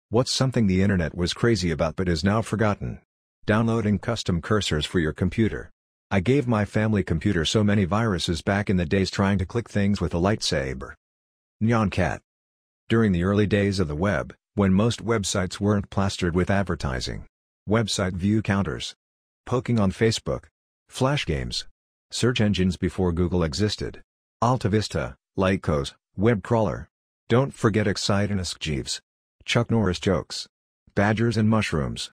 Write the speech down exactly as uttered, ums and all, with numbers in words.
What's something the internet was crazy about but is now forgotten? Downloading custom cursors for your computer. I gave my family computer so many viruses back in the days trying to click things with a lightsaber. Nyan Cat. During the early days of the web, when most websites weren't plastered with advertising. Website view counters. Poking on Facebook. Flash games. Search engines before Google existed. Alta Vista, Lycos, web crawler. Don't forget Excite and Ask Jeeves. Chuck Norris jokes. Badgers and mushrooms.